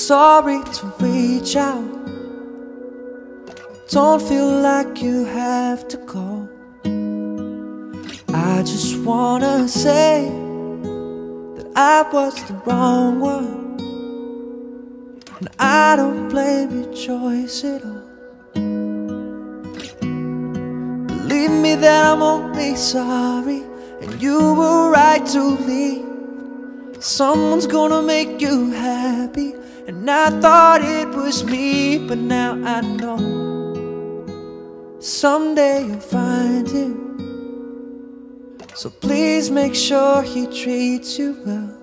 sorry to reach out. Don't feel like you have to go. I just wanna say that I was the wrong one, and I don't blame your choice at all. Believe me that I'm only sorry, and you were right to leave. Someone's gonna make you happy, and I thought it was me, but now I know someday you'll find him. So please make sure he treats you well.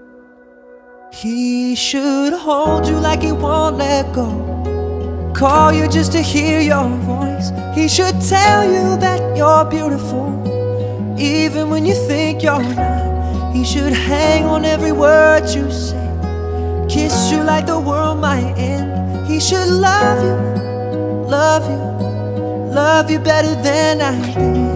He should hold you like he won't let go, call you just to hear your voice. He should tell you that you're beautiful, even when you think you're not. He should hang on every word you say, kiss you like the world might end. He should love you, love you, love you better than I did.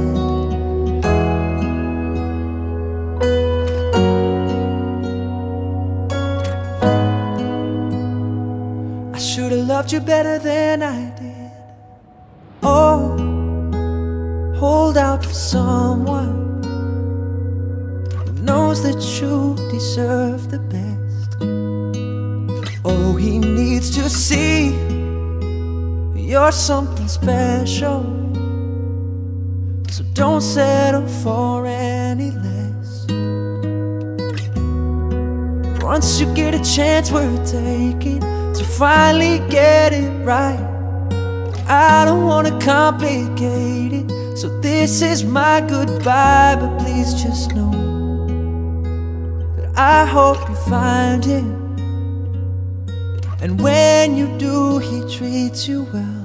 I should have loved you better than I did. Oh, hold out for someone who knows that you deserve the best. Oh, he needs to see you're something special, so don't settle for any less. Once you get a chance worth taking to finally get it right, I don't wanna complicate it, so this is my goodbye. But please just know that I hope you find him, and when you do, he treats you well.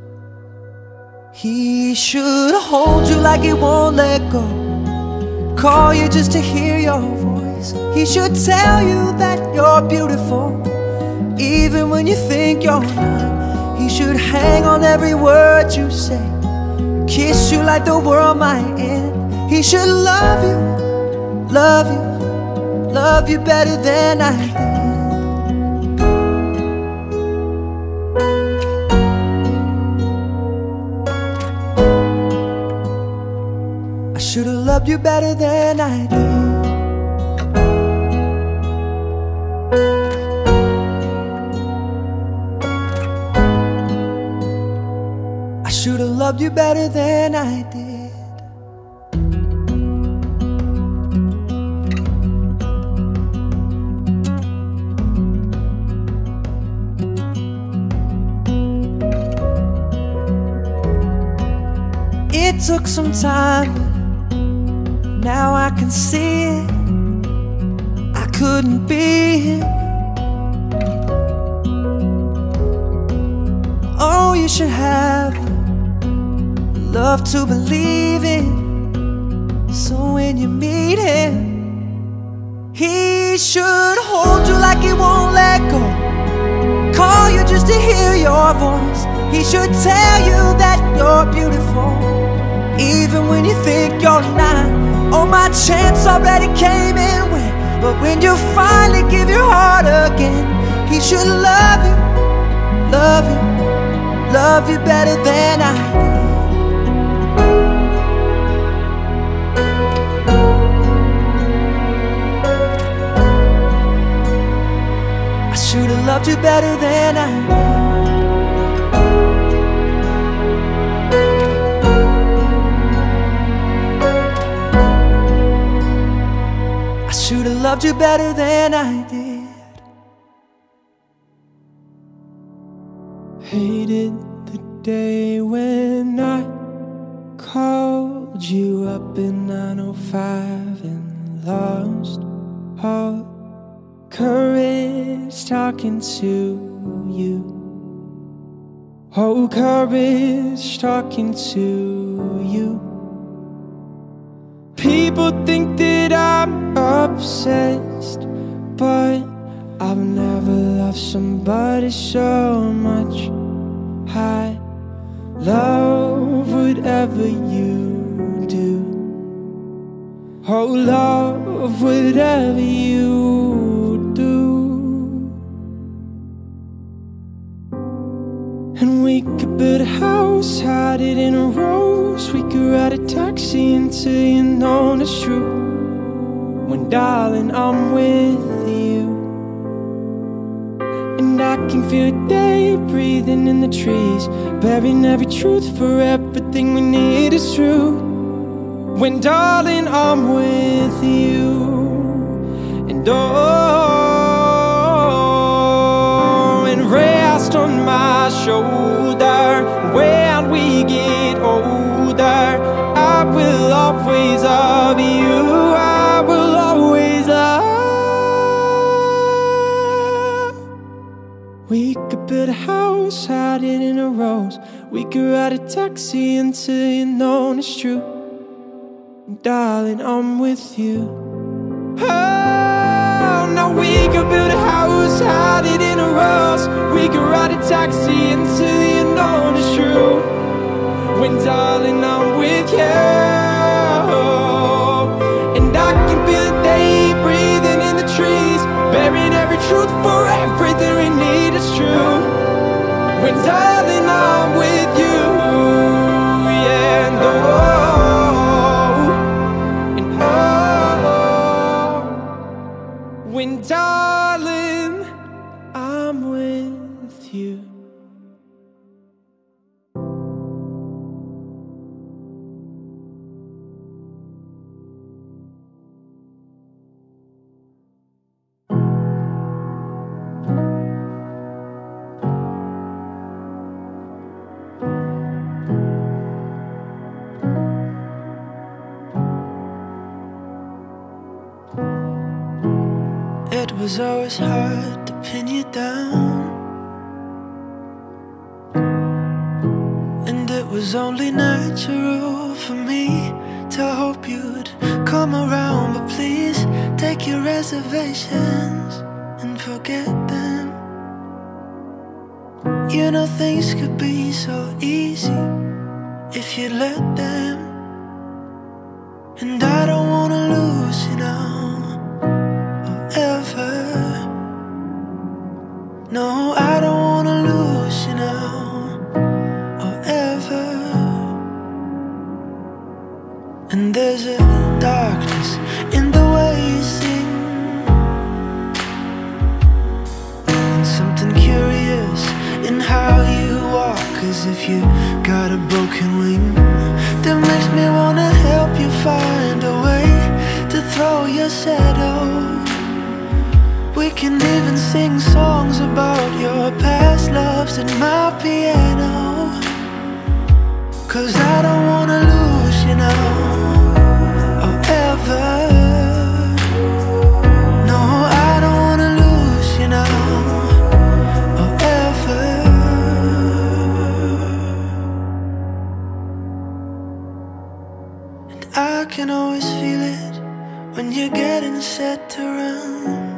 He should hold you like he won't let go, call you just to hear your voice. He should tell you that you're beautiful, even when you think you're not. He should hang on every word you say, kiss you like the world might end. He should love you, love you, love you better than I did. I should have loved you better than I did. I should have loved you better than I did. It took some time, but now I can see it. I couldn't be him. Oh, you should have love to believe in, so when you meet him, he should hold you like he won't let go, call you just to hear your voice. He should tell you that you're beautiful, even when you think you're not. Oh, my chance already came and went, but when you finally give your heart again, he should love you, love you, love you better than I did. I should have loved you better than I did. I should have loved you better than I did. Hated the day when I called you up in 905 and lost all courage talking to you. Oh, courage talking to you. People think that I'm obsessed, but I've never loved somebody so much. I love whatever you do. Oh, love whatever you do. We could build a house, hide it in a rose. We could ride a taxi until you know it's true. When darling, I'm with you. And I can feel day breathing in the trees, burying every truth for everything we need is true. When darling, I'm with you. And oh, and rest on my shoulder. When we get older, I will always love you. I will always love. We could build a house, hide it in a rose. We could ride a taxi until you know it's true. And darling, I'm with you. Oh, now we could build a house, hide it in a rose. We could ride a taxi until you know it's true. When darling, I'm with you. And I can feel the day breathing in the trees, burying every truth for everything we need is true. When darling, I'm with you. Yeah, and when darling, I'm with you. It was always hard to pin you down, and it was only natural for me to hope you'd come around. But please take your reservations and forget them. You know things could be so easy if you let them. And I don't wanna lose you now, ever. No, I don't wanna lose you now or ever. And there's a darkness in the way you sing, and something curious in how you walk, as if you got a broken wing, that makes me wanna help you find a way to throw your shadow. We can even sing songs about your past loves at my piano. 'Cause I don't wanna lose you now or ever. No, I don't wanna lose you now or ever. And I can always feel it when you're getting set to run,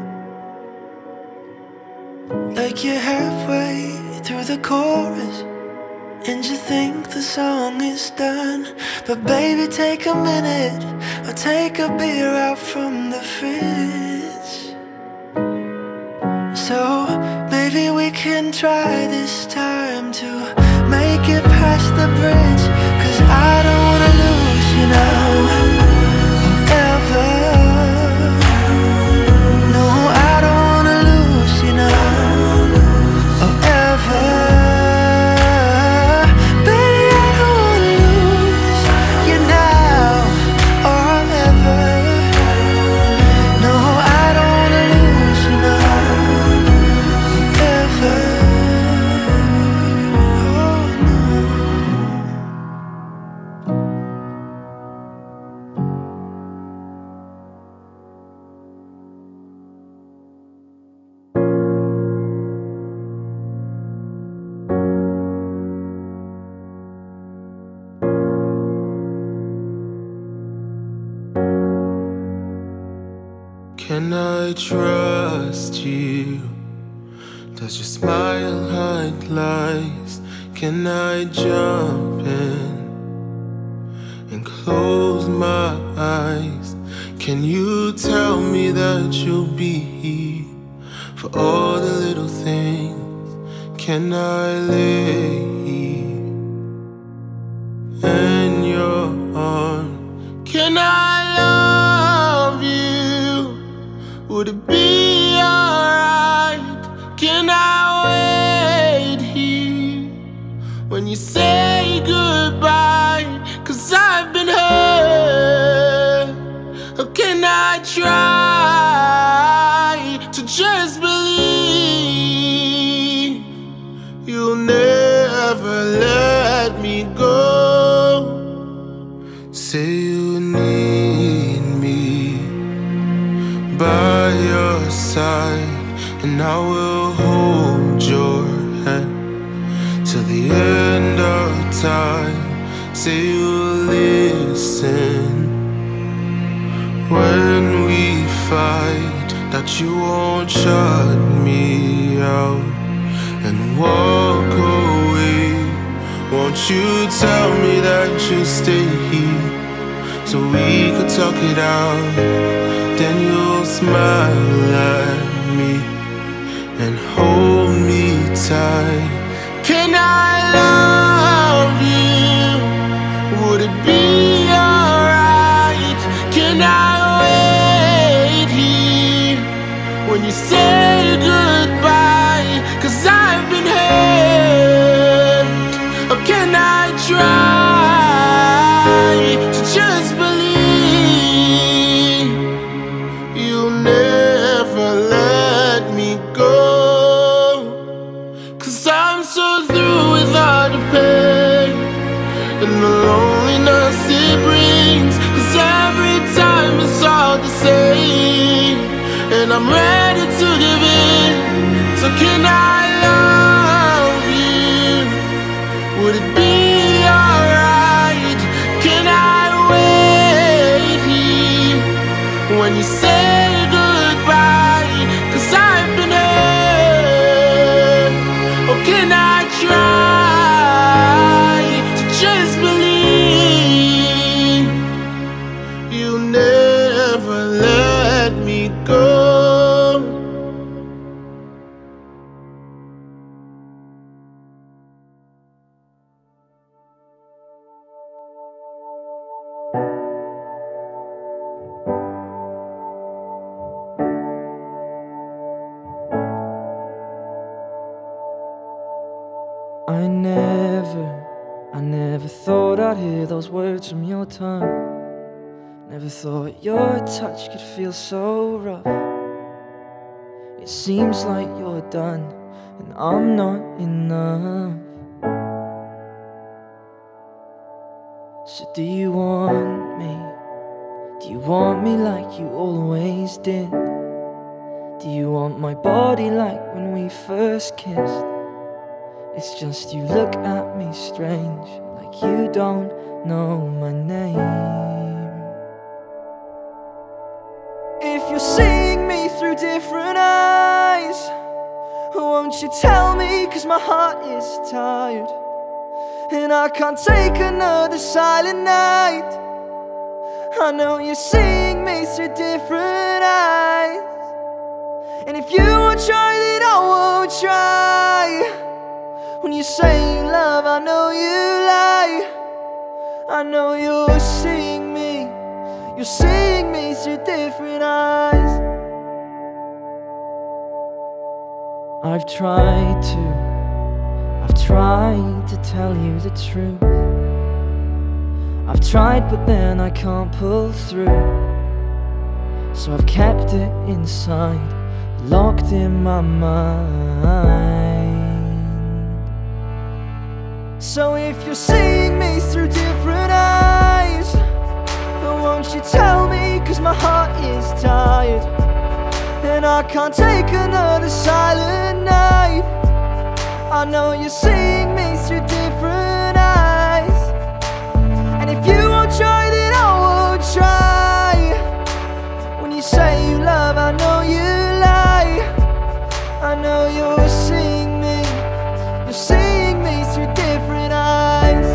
like you're halfway through the chorus and you think the song is done. But baby, take a minute or take a beer out from the fridge. So maybe we can try this time to make it past the bridge. 'Cause I don't wanna lose you now ever. No, I don't wanna lose you now. Can I trust you? Does your smile hide lies? Can I jump in and close my eyes? Can you tell me that you'll be here for all the little things? Can I lay Would it be alright? Can I wait here when you say goodbye? 'Cause I've been hurt. Or can I try to just believe you'll never let me go? Say you need me by your side, and I will hold your hand till the end of time. Say you'll listen when we fight, that you won't shut me out and walk away. Won't you tell me that you'll stay here so we could talk it out? Then you'll smile at me and hold me tight. Can I love you? Would it be alright? Can I wait here when you say goodbye? 'Cause I've been hurt. Or can I try to just believe you'll never let me go? 'Cause I'm so through with all the pain and the loneliness it brings. 'Cause every time it's all the same, and I'm ready to give in. So can I love you? Would it be alright? Can I wait here when you say goodbye? 'Cause I've been hurt. Or can I try to just believe you'll never let me go? I never thought I'd hear those words from your tongue. Never thought your touch could feel so rough. It seems like you're done and I'm not enough. So do you want me? Do you want me like you always did? Do you want my body like when we first kissed? It's just you look at me strange, like you don't know my name. If you're seeing me through different eyes, won't you tell me? 'Cause my heart is tired and I can't take another silent night. I know you're seeing me through different eyes, and if you won't try, then I won't try. When you say you love, I know you lie. I know you're seeing me. You're seeing me through different eyes. I've tried to tell you the truth. I've tried, but then I can't pull through. So I've kept it inside, locked in my mind. So if you're seeing me through different eyes, won't you tell me? 'Cause my heart is tired and I can't take another silent night. I know you're seeing me through different eyes, and if you won't try, then I won't try. When you say you love, I know you lie. I know you're seeing me. You're seeing me through different eyes.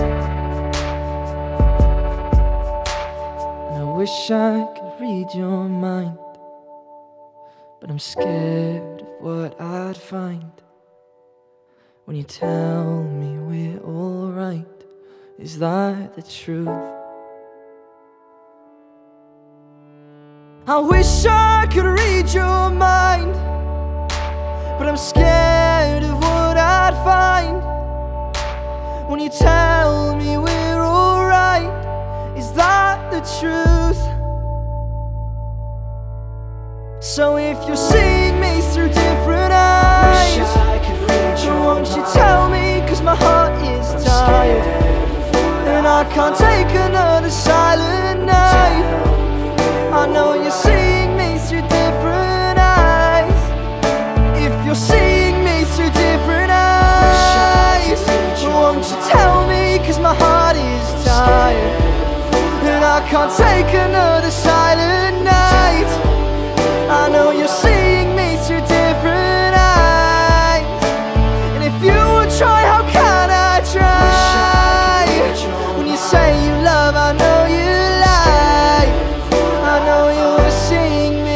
And I wish I could read your mind, but I'm scared of what I'd find when you tell me we're alright. Is that the truth? I wish I could read your mind, but I'm scared of what I'd find when you tell me we're alright. Is that the truth? So if you're seeing me through different eyes, wish I could read your won't you mind. tell me, 'cause my heart is tired and I can't take another silent night. I know you're seeing me through different eyes. If you're seeing me through different eyes, won't you tell me, 'cause my heart is tired and I can't take another silent night. I know you're seeing me through different eyes, and if you would try, how can I try? When you say you love, I know you lie. I know you're seeing me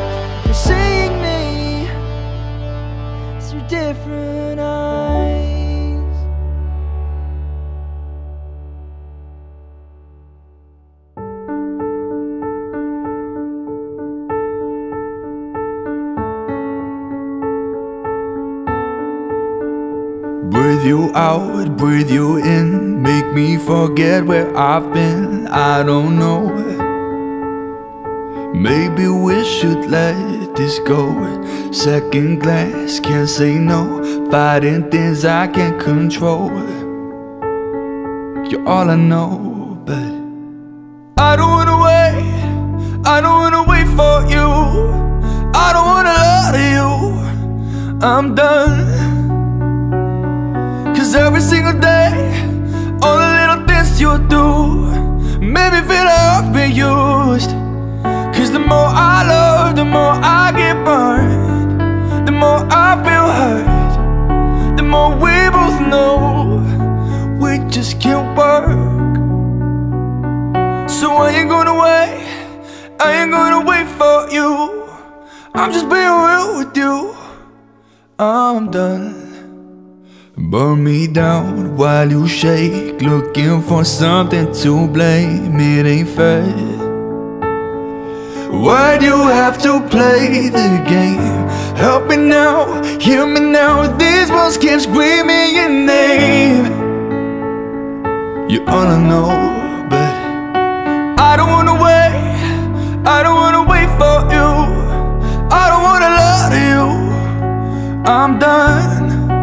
through different eyes. Breathe you out, breathe you in, make me forget where I've been. I don't know, maybe we should let this go. Second glance, can't say no, fighting things I can't control. You're all I know, but I don't wanna wait, I don't wanna wait for you, I don't wanna lie to you, I'm done. 'Cause every single day, all the little things you do make me feel like I've been used. 'Cause the more I love, the more I get burned, the more I feel hurt, the more we both know we just can't work. So I ain't gonna wait, I ain't gonna wait for you, I'm just being real with you, I'm done. Burn me down while you shake, looking for something to blame. It ain't fair. Why do you have to play the game? Help me now, hear me now, these walls keep screaming your name. You're all I know, but I don't wanna wait, I don't wanna wait for you, I don't wanna lie to you, I'm done.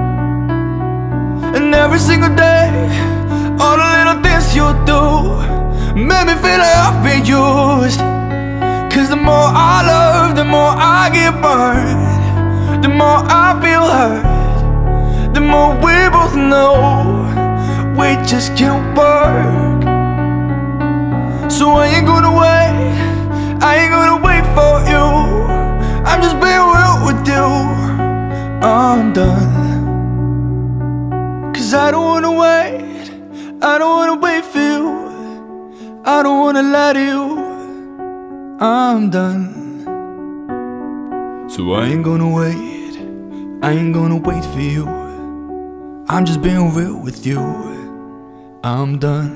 And every single day, all the little things you do make me feel like I've been used. 'Cause the more I love, the more I get burned, the more I feel hurt, the more we both know we just can't work. So I ain't gonna wait, I ain't gonna wait for you, I'm just being real with you, I'm done. 'Cause I don't wanna wait, I don't wanna wait for you, I don't wanna lie to you, I'm done. So I ain't gonna wait, I ain't gonna wait for you, I'm just being real with you, I'm done.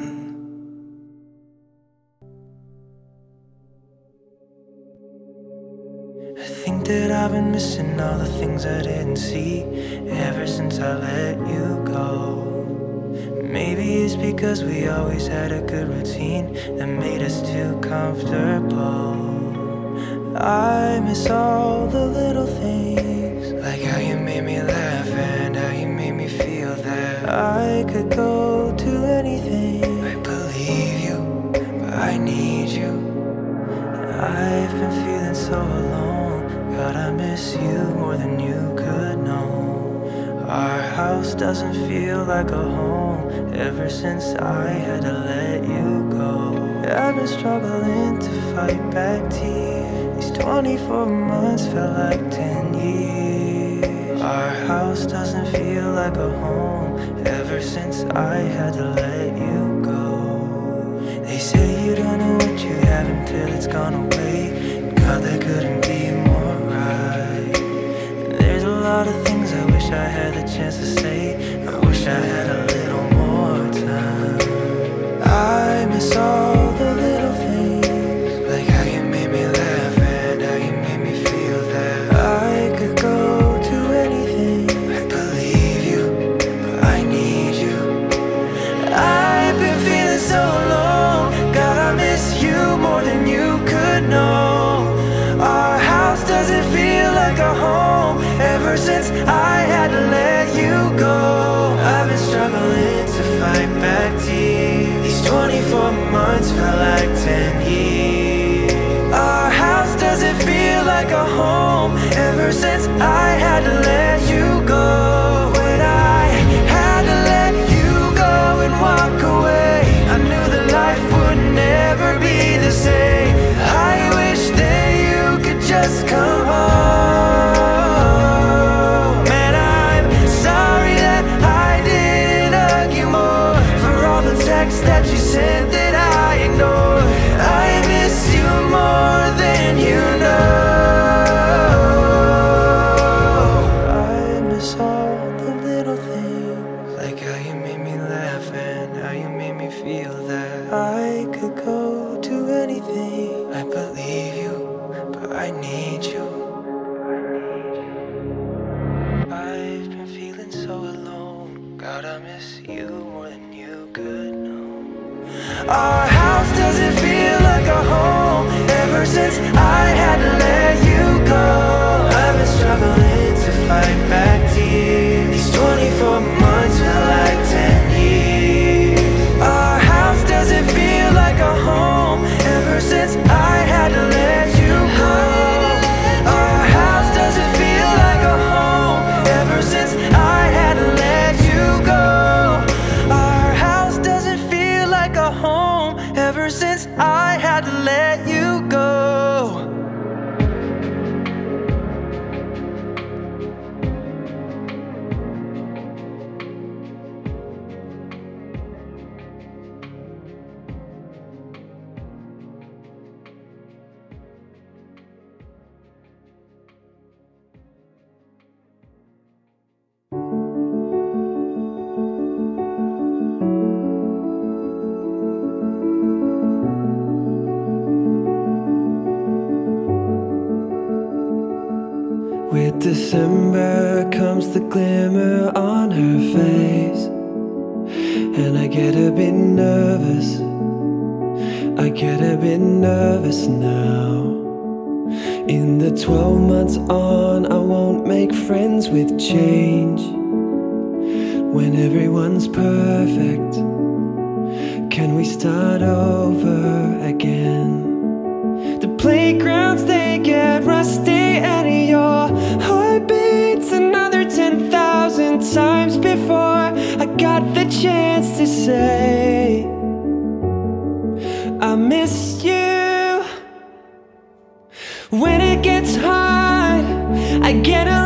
I think that I've been missing all the things I didn't see ever since I let you go. Maybe it's because we always had a good routine that made us too comfortable. I miss all the little things, like how you made me laugh and how you made me feel that I could go to anything. I believe you, but I need you. I've been feeling so alone, God, I miss you more than you could know. Our house doesn't feel like a home ever since I had to let you go. I've been struggling to fight back tears, these 24 months felt like 10 years. Our house doesn't feel like a home ever since I had to let you go. They say you don't know what you have until it's gone away. God, that couldn't be more right. There's a lot of things I wish I had the chance to say, I wish I had a little more time. I miss all the little things, like how you made me laugh God, I miss you more than you could know. Our house doesn't feel like a home ever since I had to let you go. I've been struggling to fight back tears. These 24 months feel like 10 years. Our house doesn't feel like a home ever since I had to let you go. Our house doesn't feel like a home ever since I had to let you go. Our house doesn't feel like a home ever since I had to let you go. With December comes the glimmer on her face, and I get a bit nervous. I get a bit nervous now. In the 12 months on, I won't make friends with change. When everyone's perfect, can we start over again? The playgrounds, they get rusty, and your heart beats another 10,000 times before I got the chance to say I miss you. When it gets hard, I get a